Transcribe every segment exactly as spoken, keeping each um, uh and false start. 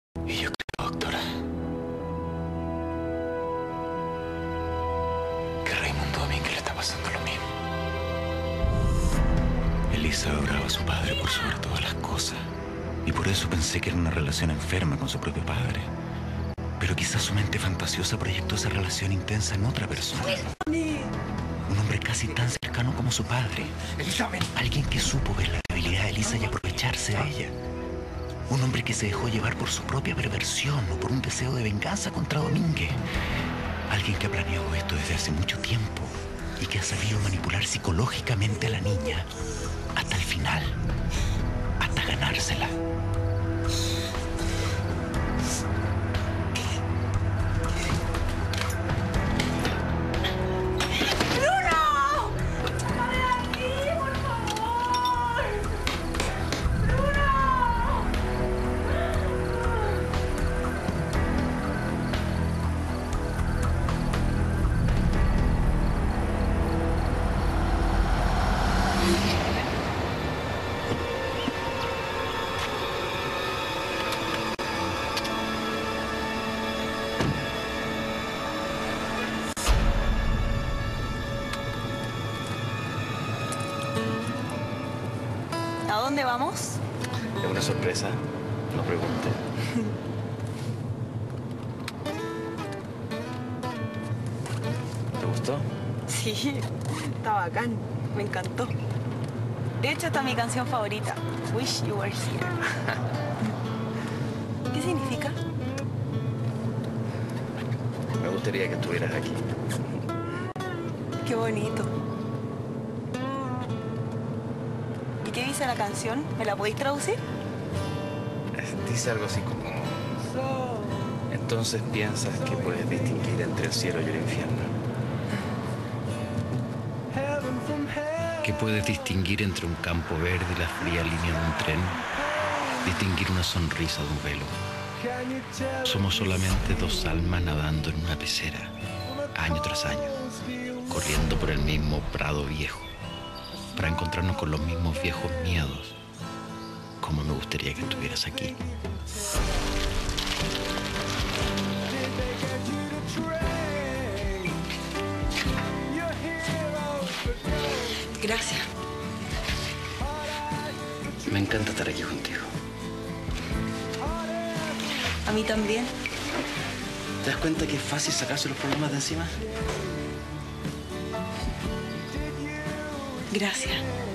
Y yo creo, doctora, que a Raimundo Domínguez le está pasando lo mismo. Elisa adoraba a su padre por sobre todas las cosas. Y por eso pensé que era una relación enferma con su propio padre. Pero quizás su mente fantasiosa proyectó esa relación intensa en otra persona. Un hombre casi tan cercano como su padre. Alguien que supo ver la debilidad de Elisa y aprovecharse de ella. Un hombre que se dejó llevar por su propia perversión o por un deseo de venganza contra Domínguez. Alguien que ha planeado esto desde hace mucho tiempo y que ha sabido manipular psicológicamente a la niña hasta el final, hasta ganársela. ¿A dónde vamos? Es una sorpresa, no pregunte. ¿Te gustó? Sí, está bacán. Me encantó. De hecho, esta es mi canción favorita. Wish You Were Here. ¿Qué significa? Me gustaría que estuvieras aquí. Qué bonito. ¿Y qué dice la canción? ¿Me la podéis traducir? Dice algo así como... Entonces piensas que puedes distinguir entre el cielo y el infierno. Que puedes distinguir entre un campo verde y la fría línea de un tren. Distinguir una sonrisa de un velo. Somos solamente dos almas nadando en una pecera, año tras año, corriendo por el mismo prado viejo, para encontrarnos con los mismos viejos miedos. Como me gustaría que estuvieras aquí. Gracias. Me encanta estar aquí contigo. A mí también. ¿Te das cuenta que es fácil sacarse los problemas de encima? Gracias.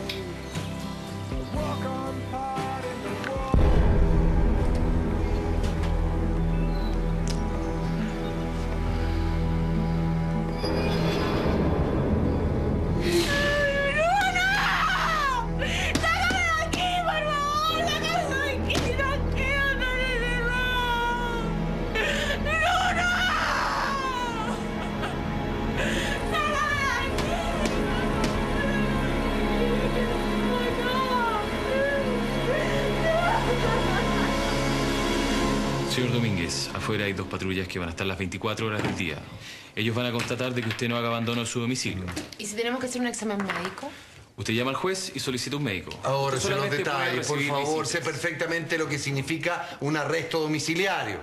Señor Domínguez, afuera hay dos patrullas que van a estar las veinticuatro horas del día. Ellos van a constatar de que usted no haga abandono de su domicilio. ¿Y si tenemos que hacer un examen médico? Usted llama al juez y solicita un médico. Ahora, Usted se los solamente puede detalles, por recibir favor. visitas. Sé perfectamente lo que significa un arresto domiciliario.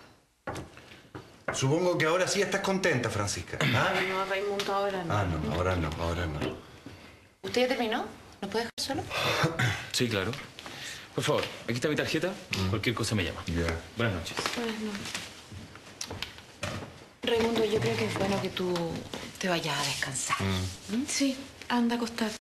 Supongo que ahora sí estás contenta, Francisca. ¿Ah? No, Raimundo, ahora no. Ah, no, ahora no, ahora no. ¿Usted ya terminó? ¿Nos puede dejar solo? Sí, claro. Por favor, aquí está mi tarjeta. Mm. Cualquier cosa me llama. Ya. Buenas noches. Buenas noches. Raimundo, yo creo que es bueno que tú te vayas a descansar. Mm. Sí, anda a acostarte.